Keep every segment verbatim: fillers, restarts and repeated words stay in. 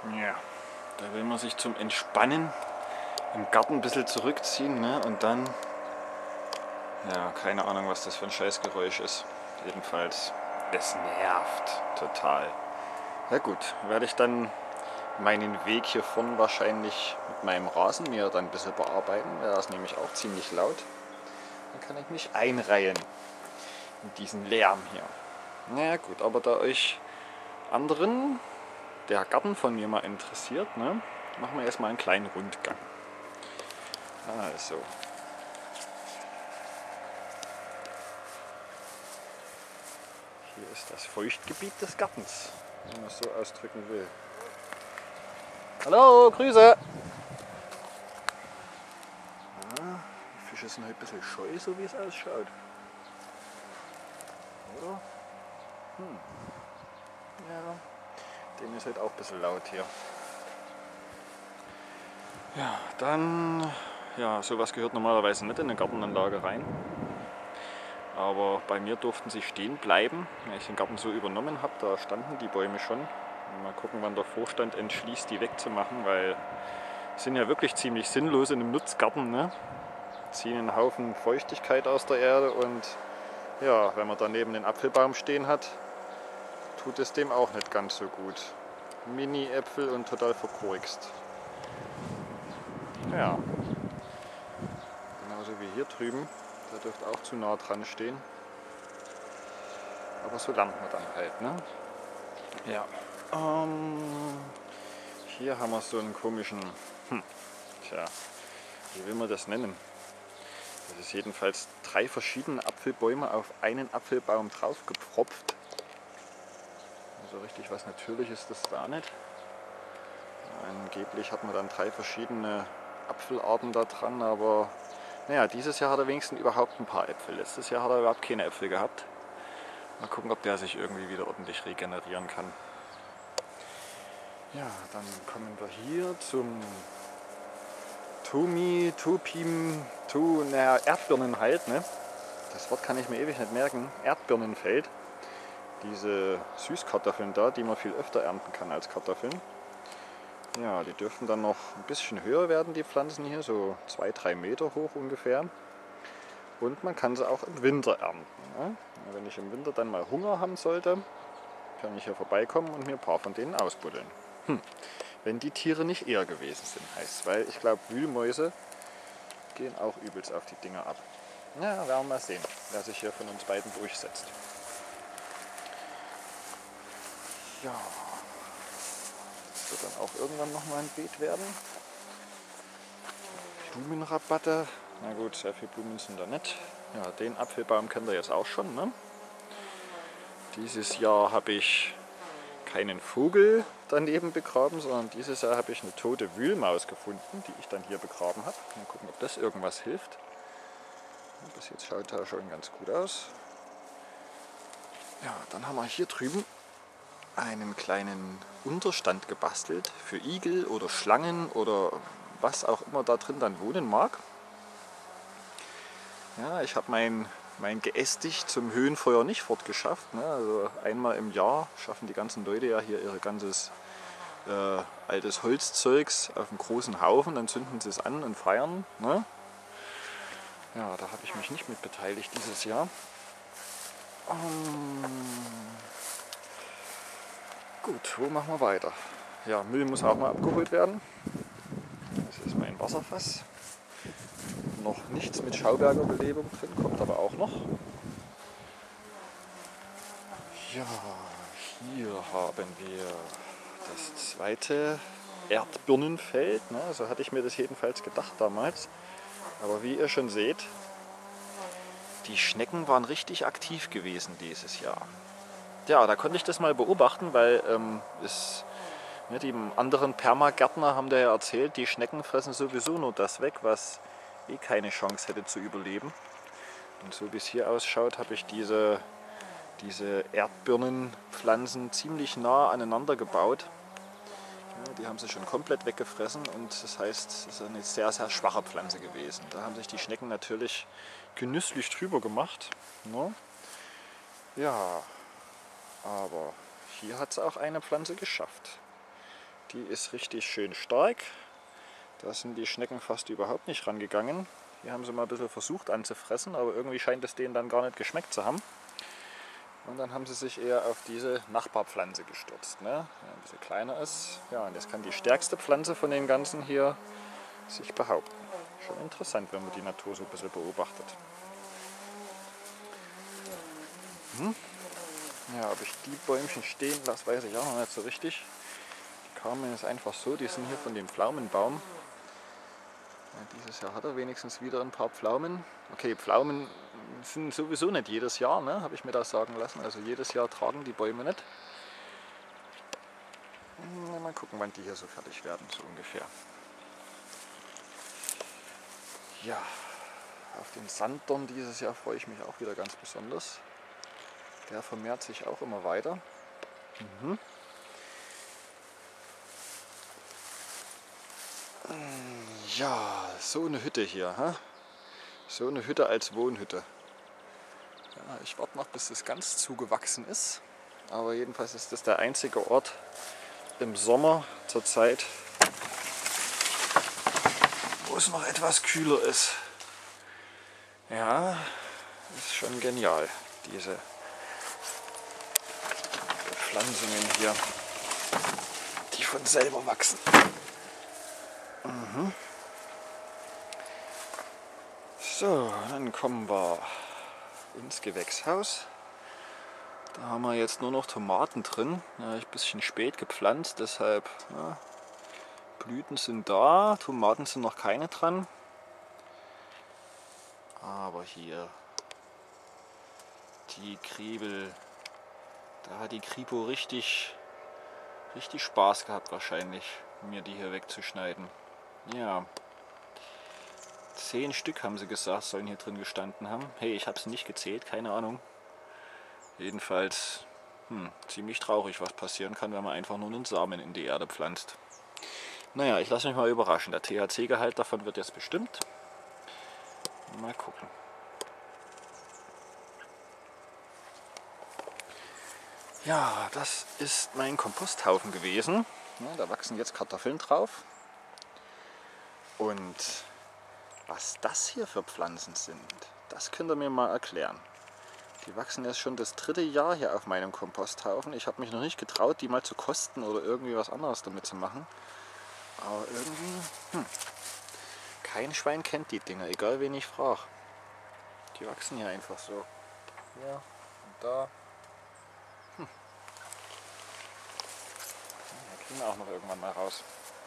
Ja, da will man sich zum Entspannen im Garten ein bisschen zurückziehen, ne? Und dann, ja, keine Ahnung, was das für ein Scheißgeräusch ist. Jedenfalls, es nervt total. Ja gut, werde ich dann meinen Weg hier vorn wahrscheinlich mit meinem Rasenmäher dann ein bisschen bearbeiten. Der ist nämlich auch ziemlich laut. Dann kann ich mich einreihen in diesen Lärm hier. Naja gut, aber da euch anderen der Garten von mir mal interessiert, ne, machen wir erstmal einen kleinen Rundgang. Also. Hier ist das Feuchtgebiet des Gartens, wenn man es so ausdrücken will. Hallo, Grüße! Ah, die Fische sind halt ein bisschen scheu, so wie es ausschaut. Oder? Hm. Ja, denen ist halt auch ein bisschen laut hier. Ja, dann, ja, sowas gehört normalerweise nicht in eine Gartenanlage rein. Aber bei mir durften sie stehen bleiben, weil ich den Garten so übernommen habe. Da standen die Bäume schon. Mal gucken, wann der Vorstand entschließt, die wegzumachen, weil sie sind ja wirklich ziemlich sinnlos in einem Nutzgarten, ne? Ziehen einen Haufen Feuchtigkeit aus der Erde und ja, wenn man daneben den Apfelbaum stehen hat, tut es dem auch nicht ganz so gut. Mini-Äpfel und total verkorkst. Ja, genauso wie hier drüben. Der dürfte auch zu nah dran stehen. Aber so lernt man dann halt, ne? Ja. Ähm, hier haben wir so einen komischen, hm, tja, wie will man das nennen? Das ist jedenfalls drei verschiedene Apfelbäume auf einen Apfelbaum drauf gepfropft. So richtig was Natürliches ist das da nicht. Angeblich hat man dann drei verschiedene Apfelarten da dran, aber naja, dieses Jahr hat er wenigstens überhaupt ein paar Äpfel. Letztes Jahr hat er überhaupt keine Äpfel gehabt. Mal gucken, ob der sich irgendwie wieder ordentlich regenerieren kann. Ja, dann kommen wir hier zum Tumi, Tupim, Tu, naja, Erdbirnen halt, ne? Das Wort kann ich mir ewig nicht merken. Erdbirnenfeld. Diese Süßkartoffeln da, die man viel öfter ernten kann als Kartoffeln. Ja, die dürften dann noch ein bisschen höher werden, die Pflanzen hier, so zwei, drei Meter hoch ungefähr. Und man kann sie auch im Winter ernten. Ne? Wenn ich im Winter dann mal Hunger haben sollte, kann ich hier vorbeikommen und mir ein paar von denen ausbuddeln. Hm. Wenn die Tiere nicht eher gewesen sind, heißt es. Weil ich glaube, Wühlmäuse gehen auch übelst auf die Dinger ab. Ja, werden wir mal sehen, wer sich hier von uns beiden durchsetzt. Ja, das wird dann auch irgendwann nochmal ein Beet werden. Blumenrabatte. Na gut, sehr viele Blumen sind da nicht. Ja, den Apfelbaum kennt ihr jetzt auch schon, ne? Dieses Jahr habe ich keinen Vogel daneben begraben, sondern dieses Jahr habe ich eine tote Wühlmaus gefunden, die ich dann hier begraben habe. Mal gucken, ob das irgendwas hilft. Bis jetzt schaut er schon ganz gut aus. Ja, dann haben wir hier drüben einen kleinen Unterstand gebastelt für Igel oder Schlangen oder was auch immer da drin dann wohnen mag. Ja, ich habe mein, mein Geästich zum Höhenfeuer nicht fortgeschafft. Ne? Also einmal im Jahr schaffen die ganzen Leute ja hier ihr ganzes äh, altes Holzzeugs auf einen großen Haufen, dann zünden sie es an und feiern. Ne? Ja, da habe ich mich nicht mit beteiligt dieses Jahr. Um, gut, wo machen wir weiter? Ja, Müll muss auch mal abgeholt werden. Das ist mein Wasserfass. Noch nichts mit Schauberger Belebung drin, kommt aber auch noch. Ja, hier haben wir das zweite Erdbirnenfeld. Ne? So hatte ich mir das jedenfalls gedacht damals. Aber wie ihr schon seht, die Schnecken waren richtig aktiv gewesen dieses Jahr. Ja, da konnte ich das mal beobachten, weil ähm, es, ne, die anderen Permagärtner haben da ja erzählt, die Schnecken fressen sowieso nur das weg, was eh keine Chance hätte zu überleben. Und so wie es hier ausschaut, habe ich diese, diese Erdbirnenpflanzen ziemlich nah aneinander gebaut. Ja, die haben sie schon komplett weggefressen und das heißt, es ist eine sehr, sehr schwache Pflanze gewesen. Da haben sich die Schnecken natürlich genüsslich drüber gemacht. Ne? Ja, aber hier hat es auch eine Pflanze geschafft. Die ist richtig schön stark. Da sind die Schnecken fast überhaupt nicht rangegangen. Hier haben sie mal ein bisschen versucht anzufressen, aber irgendwie scheint es denen dann gar nicht geschmeckt zu haben. Und dann haben sie sich eher auf diese Nachbarpflanze gestürzt, ne? Die ein bisschen kleiner ist. Ja, und jetzt kann die stärkste Pflanze von den ganzen hier sich behaupten. Schon interessant, wenn man die Natur so ein bisschen beobachtet. Hm? Ja, ob ich die Bäumchen stehen lasse, weiß ich auch noch nicht so richtig. Die kamen jetzt einfach so, die sind hier von dem Pflaumenbaum. Ja, dieses Jahr hat er wenigstens wieder ein paar Pflaumen. Okay, Pflaumen sind sowieso nicht jedes Jahr, ne? Habe ich mir das sagen lassen. Also jedes Jahr tragen die Bäume nicht. Mal gucken, wann die hier so fertig werden, so ungefähr. Ja, auf den Sanddorn dieses Jahr freue ich mich auch wieder ganz besonders. Der vermehrt sich auch immer weiter. Mhm. Ja, so eine Hütte hier. Hä? So eine Hütte als Wohnhütte. Ja, ich warte noch, bis es ganz zugewachsen ist. Aber jedenfalls ist das der einzige Ort im Sommer zurzeit, wo es noch etwas kühler ist. Ja, ist schon genial, diese Pflanzungen hier, die von selber wachsen. Mhm. So, dann kommen wir ins Gewächshaus. Da haben wir jetzt nur noch Tomaten drin. Ja, ich ein bisschen spät gepflanzt, deshalb ja, Blüten sind da, Tomaten sind noch keine dran. Aber hier die Kriebel, da hat die Kripo richtig, richtig Spaß gehabt wahrscheinlich, mir die hier wegzuschneiden. Ja, zehn Stück haben sie gesagt, sollen hier drin gestanden haben. Hey, ich habe sie nicht gezählt, keine Ahnung. Jedenfalls hm, ziemlich traurig, was passieren kann, wenn man einfach nur einen Samen in die Erde pflanzt. Naja, ich lasse mich mal überraschen. Der T H C-Gehalt davon wird jetzt bestimmt. Mal gucken. Ja, das ist mein Komposthaufen gewesen. Ja, da wachsen jetzt Kartoffeln drauf. Und was das hier für Pflanzen sind, das könnt ihr mir mal erklären. Die wachsen jetzt schon das dritte Jahr hier auf meinem Komposthaufen. Ich habe mich noch nicht getraut, die mal zu kosten oder irgendwie was anderes damit zu machen. Aber irgendwie, hm, kein Schwein kennt die Dinger, egal wen ich frage. Die wachsen hier einfach so. Hier und da. Hm. Da kriegen wir auch noch irgendwann mal raus.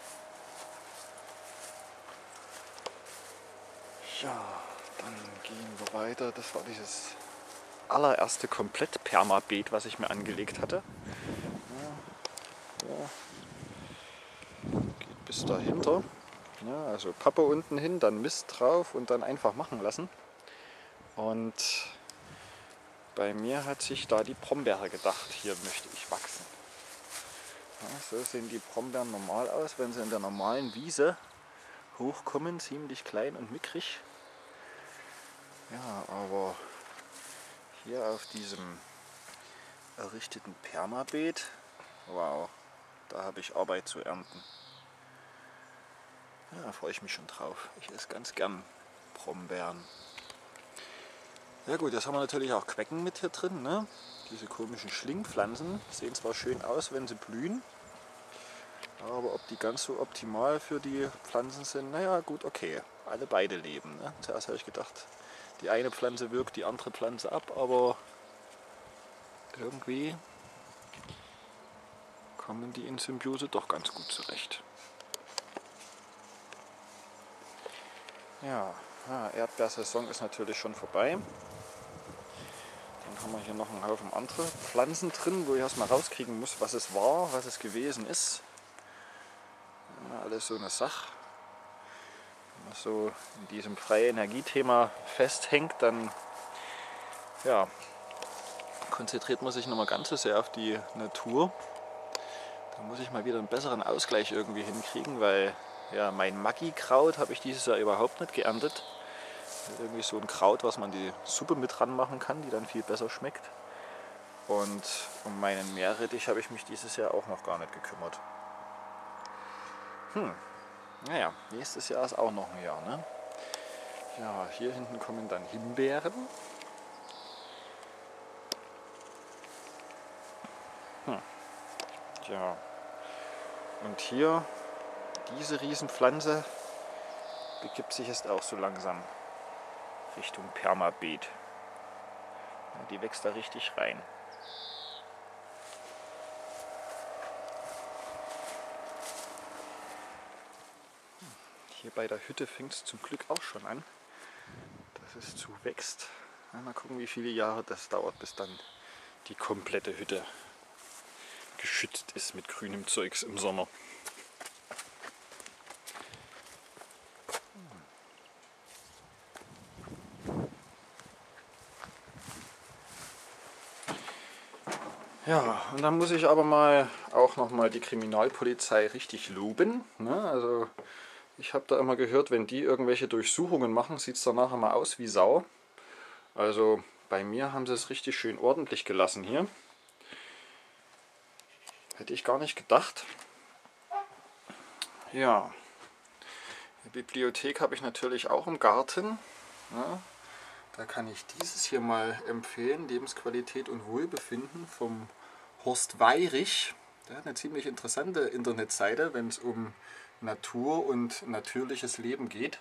Ja, dann gehen wir weiter. Das war dieses allererste Komplett-Permabeet, was ich mir angelegt hatte. Ja, ja. Geht bis dahinter. Ja, also Pappe unten hin, dann Mist drauf und dann einfach machen lassen. Und bei mir hat sich da die Brombeere gedacht, hier möchte ich wachsen. Ja, so sehen die Brombeeren normal aus, wenn sie in der normalen Wiese hochkommen, ziemlich klein und mickrig. Ja, aber hier auf diesem errichteten Permabeet, wow, da habe ich Arbeit zu ernten. Ja, da freue ich mich schon drauf. Ich esse ganz gern Brombeeren. Ja gut, jetzt haben wir natürlich auch Quecken mit hier drin, ne? Diese komischen Schlingpflanzen sehen zwar schön aus, wenn sie blühen, aber ob die ganz so optimal für die Pflanzen sind, naja gut, okay, alle beide leben. Ne? Zuerst habe ich gedacht, die eine Pflanze wirkt die andere Pflanze ab, aber irgendwie kommen die in Symbiose doch ganz gut zurecht. Ja, ja, Erdbeersaison ist natürlich schon vorbei. Dann haben wir hier noch einen Haufen andere Pflanzen drin, wo ich erstmal rauskriegen muss, was es war, was es gewesen ist. Ja, alles so eine Sache. Wenn man so in diesem freie Energiethema festhängt, dann ja, konzentriert man sich noch mal ganz so sehr auf die Natur. Da muss ich mal wieder einen besseren Ausgleich irgendwie hinkriegen, weil ja, mein Maggi-Kraut habe ich dieses Jahr überhaupt nicht geerntet. Irgendwie so ein Kraut, was man die Suppe mit dran machen kann, die dann viel besser schmeckt. Und um meinen Meerrettich habe ich mich dieses Jahr auch noch gar nicht gekümmert. Hm, naja, nächstes Jahr ist auch noch ein Jahr, ne? Ja, hier hinten kommen dann Himbeeren. Hm. Ja, und hier, diese Riesenpflanze begibt sich jetzt auch so langsam Richtung Permabeet. Ja, die wächst da richtig rein. Hier bei der Hütte fängt es zum Glück auch schon an, dass es zuwächst. Ja, mal gucken, wie viele Jahre das dauert, bis dann die komplette Hütte geschützt ist mit grünem Zeugs im Sommer. Ja, und dann muss ich aber mal auch noch mal die Kriminalpolizei richtig loben. Ne? Also ich habe da immer gehört, wenn die irgendwelche Durchsuchungen machen, sieht es danach immer aus wie Sau. Also bei mir haben sie es richtig schön ordentlich gelassen hier. Hätte ich gar nicht gedacht. Ja, die Bibliothek habe ich natürlich auch im Garten. Ja, da kann ich dieses hier mal empfehlen, Lebensqualität und Wohlbefinden vom Horst Weyrich. Der hat eine ziemlich interessante Internetseite, wenn es um Natur und natürliches Leben geht.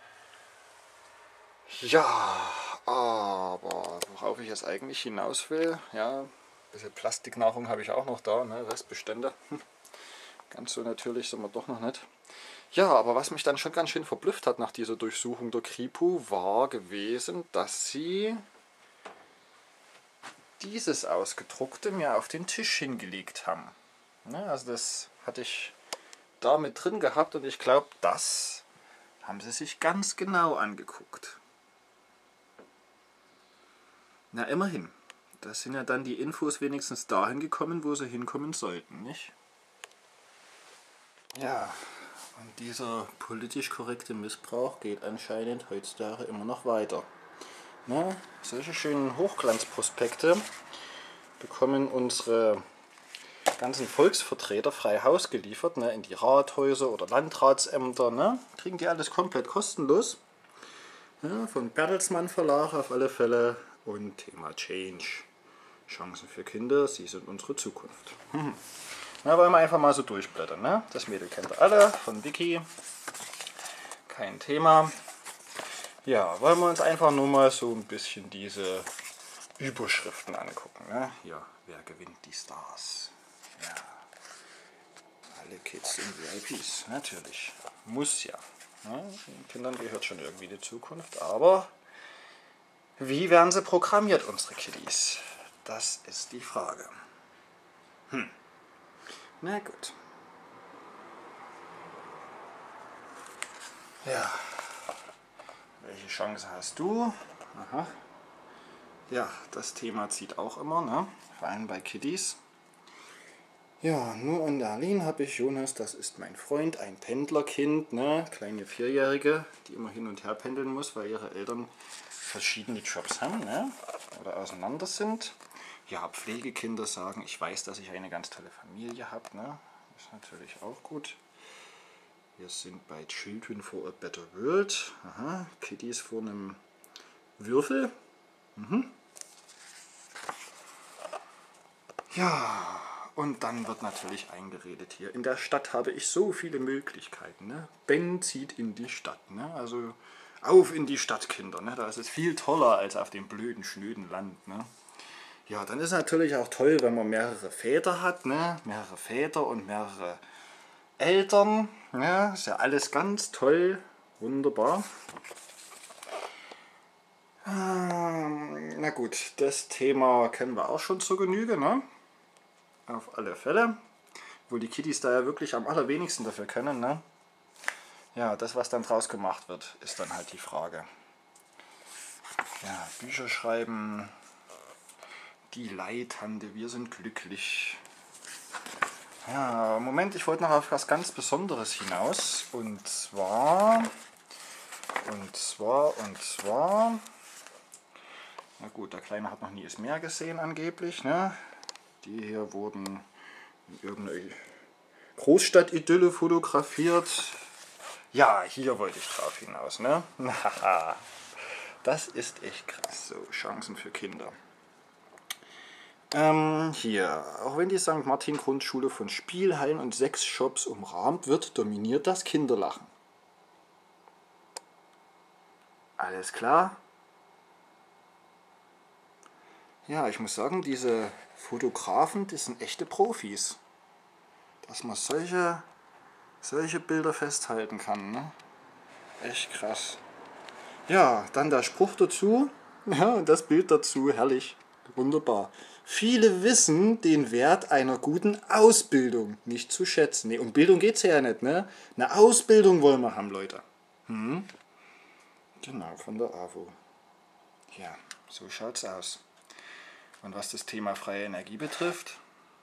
Ja, aber worauf ich jetzt eigentlich hinaus will, ja, ein bisschen Plastiknahrung habe ich auch noch da, ne, Restbestände. Hm. Ganz so natürlich sind wir doch noch nicht. Ja, aber was mich dann schon ganz schön verblüfft hat nach dieser Durchsuchung der Kripo, war gewesen, dass sie dieses Ausgedruckte mir auf den Tisch hingelegt haben. Ja, also das hatte ich da mit drin gehabt und ich glaube, das haben sie sich ganz genau angeguckt. Na immerhin, da sind ja dann die Infos wenigstens dahin gekommen, wo sie hinkommen sollten, nicht? Ja, und dieser politisch korrekte Missbrauch geht anscheinend heutzutage immer noch weiter. Na, solche schönen Hochglanzprospekte bekommen unsere ganzen Volksvertreter frei Haus geliefert, ne, in die Rathäuser oder Landratsämter. Ne, kriegen die alles komplett kostenlos. Ja, von Bertelsmann Verlag auf alle Fälle. Und Thema Change. Chancen für Kinder, sie sind unsere Zukunft. Hm. Na, wollen wir einfach mal so durchblättern. Ne? Das Mädel kennt ihr alle, von Vicky. Kein Thema. Ja, wollen wir uns einfach nur mal so ein bisschen diese Überschriften angucken. Ne? Hier, wer gewinnt die Stars? Ja, alle Kids sind V I Ps, natürlich. Muss ja. Ne? Den Kindern gehört schon irgendwie die Zukunft, aber wie werden sie programmiert, unsere Kiddies? Das ist die Frage. Hm. Na gut. Ja. Welche Chance hast du? Aha. Ja, das Thema zieht auch immer, ne? Vor allem bei Kiddies. Ja, nur in Berlin habe ich Jonas, das ist mein Freund, ein Pendlerkind, ne? Kleine Vierjährige, die immer hin und her pendeln muss, weil ihre Eltern verschiedene Jobs haben, ne? Oder auseinander sind. Ja, Pflegekinder sagen, ich weiß, dass ich eine ganz tolle Familie habe, ne? Ist natürlich auch gut. Wir sind bei Children for a Better World. Aha, Kiddies vor einem Würfel. Mhm. Ja, und dann wird natürlich eingeredet hier. In der Stadt habe ich so viele Möglichkeiten. Ne? Ben zieht in die Stadt. Ne? Also auf in die Stadt, Kinder. Ne? Da ist es viel toller als auf dem blöden, schnöden Land. Ne? Ja, dann ist es natürlich auch toll, wenn man mehrere Väter hat. Ne? Mehrere Väter und mehrere Eltern. Ne? Ist ja alles ganz toll. Wunderbar. Ähm, na gut, das Thema kennen wir auch schon zur Genüge. Ne? Auf alle Fälle. Obwohl die Kiddies da ja wirklich am allerwenigsten dafür können. Ne? Ja, das, was dann draus gemacht wird, ist dann halt die Frage. Ja, Bücher schreiben, die Leitande, wir sind glücklich. Ja, Moment, ich wollte noch auf was ganz Besonderes hinaus. Und zwar, und zwar, und zwar, na gut, der Kleine hat noch nie das Meer gesehen angeblich. Ne? Die hier wurden in irgendeiner Großstadt-Idylle fotografiert. Ja, hier wollte ich drauf hinaus, ne? Das ist echt krass, so Chancen für Kinder. Ähm, hier, auch wenn die Sankt Martin Grundschule von Spielhallen und Sexshops umrahmt wird, dominiert das Kinderlachen. Alles klar? Ja, ich muss sagen, diese Fotografen, das sind echte Profis. Dass man solche, solche Bilder festhalten kann, ne? Echt krass. Ja, dann der Spruch dazu. Ja, und das Bild dazu, herrlich. Wunderbar. Viele wissen den Wert einer guten Ausbildung nicht zu schätzen. Nee, um Bildung geht es ja nicht, ne? Eine Ausbildung wollen wir haben, Leute. Hm? Genau, von der A W O. Ja, so schaut's aus. Und was das Thema freie Energie betrifft,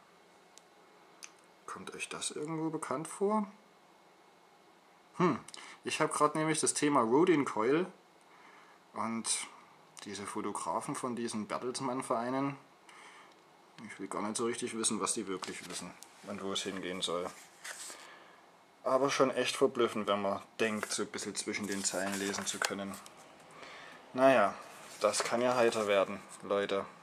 kommt euch das irgendwo bekannt vor? Hm, ich habe gerade nämlich das Thema Rodin Coil und diese Fotografen von diesen Bertelsmann-Vereinen. Ich will gar nicht so richtig wissen, was die wirklich wissen und wo es hingehen soll. Aber schon echt verblüffend, wenn man denkt, so ein bisschen zwischen den Zeilen lesen zu können. Naja, das kann ja heiter werden, Leute.